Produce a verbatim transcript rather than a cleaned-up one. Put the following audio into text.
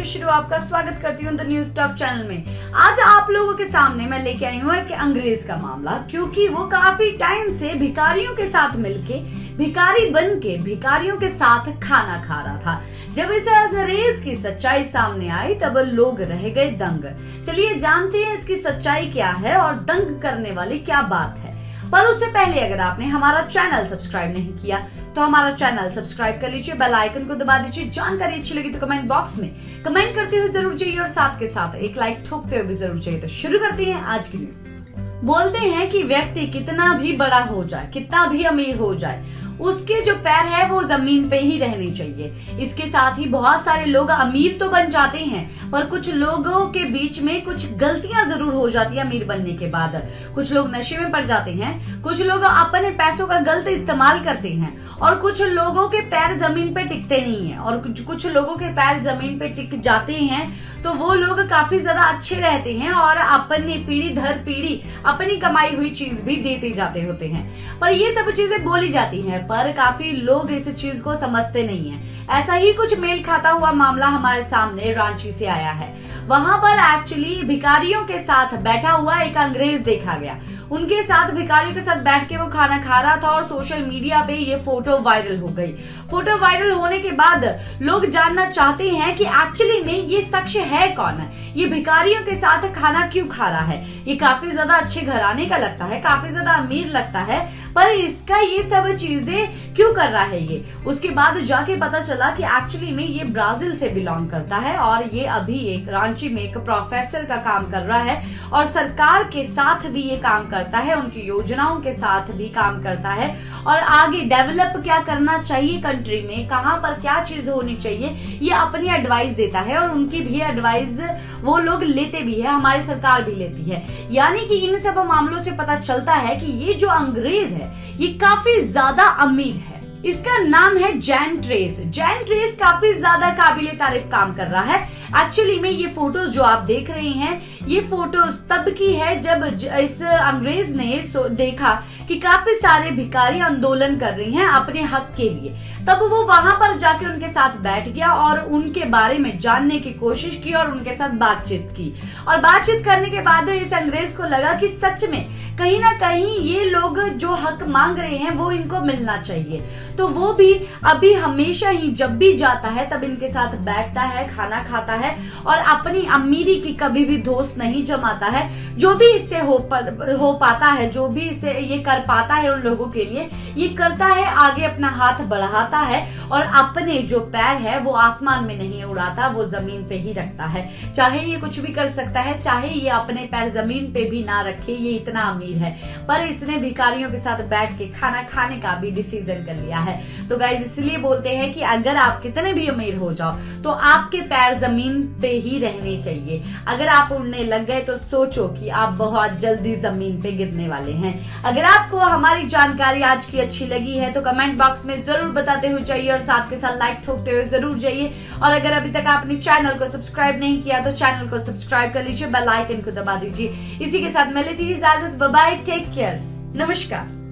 शुरू आपका स्वागत करती हूँ द न्यूज टॉक चैनल में। आज आप लोगों के सामने मैं लेके आई हूँ एक अंग्रेज का मामला, क्योंकि वो काफी टाइम से भिखारियों के साथ मिलके भिखारी बन के भिखारियों के साथ खाना खा रहा था। जब इस अंग्रेज की सच्चाई सामने आई तब लोग रह गए दंग। चलिए जानते हैं इसकी सच्चाई क्या है और दंग करने वाली क्या बात है। पर उससे पहले अगर आपने हमारा चैनल सब्सक्राइब नहीं किया तो हमारा चैनल सब्सक्राइब कर लीजिए, बेल आइकन को दबा दीजिए। जानकारी अच्छी लगी तो कमेंट बॉक्स में कमेंट करते हुए जरूर जाइए और साथ के साथ एक लाइक ठोकते हुए भी जरूर जाइए। तो शुरू करते हैं आज की न्यूज। बोलते हैं कि व्यक्ति कितना भी बड़ा हो जाए, कितना भी अमीर हो जाए, उसके जो पैर है वो जमीन पे ही रहने चाहिए। इसके साथ ही बहुत सारे लोग अमीर तो बन जाते हैं, पर कुछ लोगों के बीच में कुछ गलतियां जरूर हो जाती है अमीर बनने के बाद। कुछ लोग नशे में पड़ जाते हैं, कुछ लोग अपने पैसों का गलत इस्तेमाल करते हैं और कुछ लोगों के पैर जमीन पे टिकते नहीं है और कुछ कुछ लोगों के पैर जमीन पे टिक जाते हैं तो वो लोग काफी ज्यादा अच्छे रहते हैं और अपनी पीढ़ी दर पीढ़ी अपनी कमाई हुई चीज भी देते जाते होते हैं। पर ये सब चीजें बोली जाती हैं, पर काफी लोग इस चीज को समझते नहीं है। ऐसा ही कुछ मेल खाता हुआ मामला हमारे सामने रांची से आया है। वहां पर एक्चुअली भिखारियों के साथ बैठा हुआ एक अंग्रेज देखा गया। उनके साथ भिखारियों के साथ बैठ के वो खाना खा रहा था और सोशल मीडिया पे ये फोटो वायरल हो गई। फोटो वायरल होने के बाद लोग जानना चाहते हैं कि एक्चुअली में ये शख्स है कौन है, ये भिखारियों के साथ खाना क्यों खा रहा है। ये काफी ज्यादा अच्छे घराने का लगता है, काफी ज्यादा अमीर लगता है, पर इसका ये सब चीजें क्यों कर रहा है ये। उसके बाद जाके पता चला कि एक्चुअली में ये ब्राजील से बिलोंग करता है और ये अभी एक रांची में एक प्रोफेसर का काम कर रहा है और सरकार के साथ भी ये काम करता है, उनकी योजनाओं के साथ भी काम करता है और आगे डेवलप क्या करना चाहिए कंट्री में, कहां पर क्या चीज होनी चाहिए, ये अपनी एडवाइस देता है और उनकी भी एडवाइस वो लोग लेते भी है, हमारी सरकार भी लेती है। यानी कि इन सब मामलों से पता चलता है कि ये जो अंग्रेज है ये काफी ज्यादा अमीर है। इसका नाम है जैन ड्रेज। जैन ड्रेज काफी ज्यादा काबिले तारीफ काम कर रहा है। एक्चुअली में ये फोटोज जो आप देख रहे हैं ये फोटोज तब की है जब इस अंग्रेज ने देखा कि काफी सारे भिखारी आंदोलन कर रही हैं अपने हक के लिए। तब वो वहां पर जाके उनके साथ बैठ गया और उनके बारे में जानने की कोशिश की और उनके साथ बातचीत की। और बातचीत करने के बाद इस अंग्रेज को लगा कि सच में कहीं ना कहीं ये लोग जो हक मांग रहे हैं वो इनको मिलना चाहिए। तो वो भी अभी हमेशा ही जब भी जाता है तब इनके साथ बैठता है, खाना खाता है और अपनी अमीरी की कभी भी दोष नहीं जमाता है। जो भी इससे हो, हो पाता है, जो भी इसे ये कर पाता है उन लोगों के लिए ये करता है, आगे अपना हाथ बढ़ाता है और अपने जो पैर है वो आसमान में नहीं उड़ाता, वो जमीन पे ही रखता है। चाहे ये कुछ भी कर सकता है, चाहे ये अपने पैर जमीन पे भी ना रखे, ये इतना अमीर है, पर इसने भिखारियों के साथ बैठ के खाना खाने का भी डिसीजन कर लिया है। तो गाइज इसलिए बोलते हैं कि अगर आप कितने भी अमीर हो जाओ तो आपके पैर जमीन पे ही रहने चाहिए। अगर आप उड़ने लग गए तो सोचो कि आप बहुत जल्दी जमीन पे गिरने वाले हैं। अगर आपको हमारी जानकारी आज की अच्छी लगी है तो कमेंट बॉक्स में जरूर बताते हुए जाइए और साथ के साथ लाइक ठोकते हुए जरूर जाइए। और अगर अभी तक आपने चैनल को सब्सक्राइब नहीं किया तो चैनल को सब्सक्राइब कर लीजिए, बेल आइकन को दबा दीजिए। इसी के साथ मैं लेती हूँ इजाजत। बाय बाय, टेक केयर, नमस्कार।